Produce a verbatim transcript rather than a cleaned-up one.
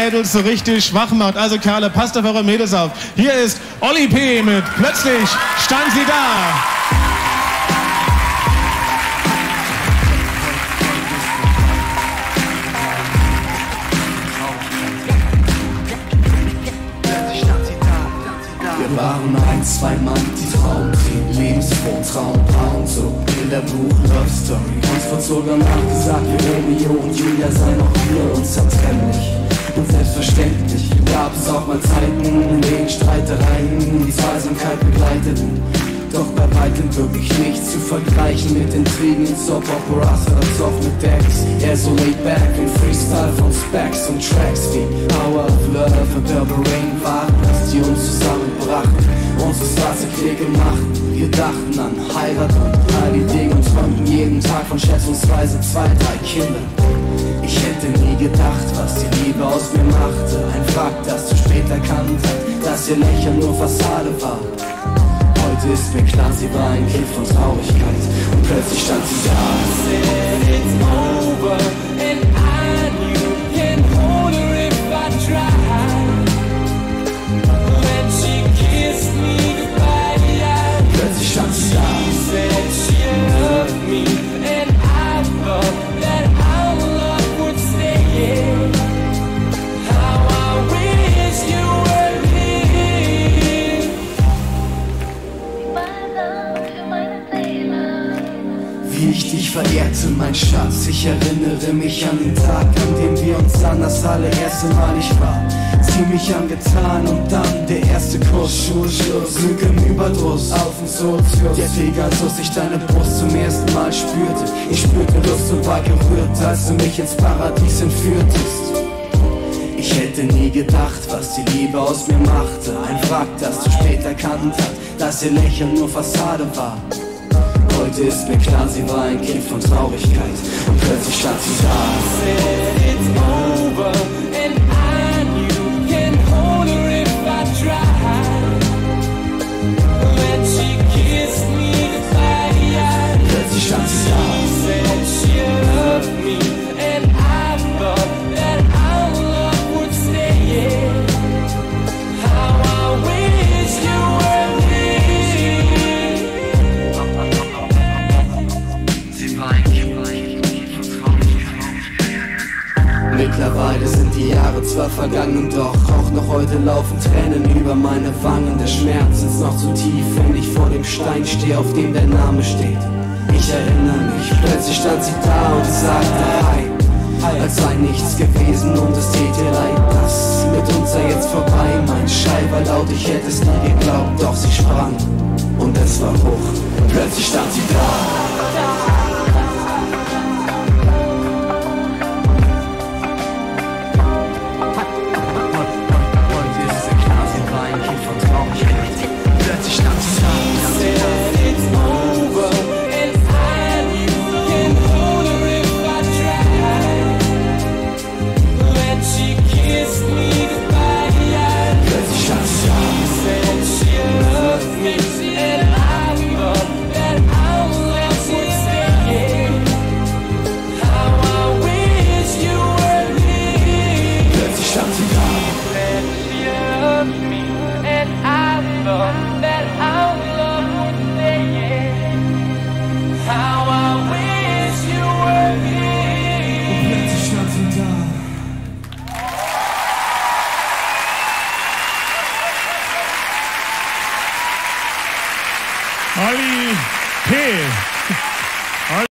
Mädels so richtig schwach macht. Also Kerle, passt auf eure Mädels auf. Hier ist Olli P. mit Plötzlich stand sie da. Wir waren ein, zwei Mann, die Traumtrieb, lebensfroh, Traumbraun, so Bilderbuch, Love Story. Uns wurde sogar nachgesagt, wie Romeo und Julia seien auch wir unzertrennlich. Und selbstverständlich gab es auch mal Zeiten, in denen Streitereien die Zweisamkeit begleiteten. Doch bei weitem wirklich nichts zu vergleichen mit Intrigen in Soap-Operas oder Zoff mit Decks. Eher so laid back in Freestyle von Specs und Tracks wie Power of Love und Purple Rain waren es, die uns zusammenbrachten. Unsere Straße Klick gemacht, wir dachten an Heirat und all die Dinge und träumten jeden Tag von schätzungsweise zwei, drei Kindern. Ich hätte nie gedacht, was die Liebe aus mir machte. Ein Fakt, das zu spät erkannt hat, dass ihr Lächeln nur Fassade war. Heute ist mir klar, sie war ein Kind von Traurigkeit und plötzlich stand sie da. Said it's over and I knew can't hold her if I tried. When she kissed me goodbye, plötzlich stand sie da. She said she loved me and I thought that our love would stay. How I wish you were here. Wie ich dich verehrte, mein Schatz, ich erinnere mich an den Tag, an dem wir uns sahen, das allererste Mal. Ich war ziemlich angetan und dann der erste Kuss, Schulschluss, Glück im Überdruss, auf dem Sozius. Der Pegasus, ich deine Brust zum ersten Mal spürte. Ich spürte Lust und war gerührt, als du mich ins Paradies entführtest. Ich hätte nie gedacht, was die Liebe aus mir machte. Ein Fakt, das zu spät erkannt hat, dass ihr Lächeln nur Fassade war. Heute ist mir klar, sie war ein Kind von Traurigkeit und plötzlich stand sie da. Said it's over and I knew can't hold her if I tried. When she kissed me goodbye, plötzlich stand sie da. She said she loved me and I thought that our love would stay. How I wish you were here. Mittlerweile sind die Jahre zwar vergangen, doch auch noch heute laufen Tränen über meine Wangen. Der Schmerz ist noch zu tief, wenn ich vor dem Stein stehe, auf dem der Name steht. Ich erinnere mich, plötzlich stand sie da und sagte Hi, als sei nichts gewesen und es tät ihr leid. Das mit uns sei jetzt vorbei, mein Schrei war laut, ich hätte es nie geglaubt, doch sie sprang und es war hoch. Plötzlich stand sie da. Olli P.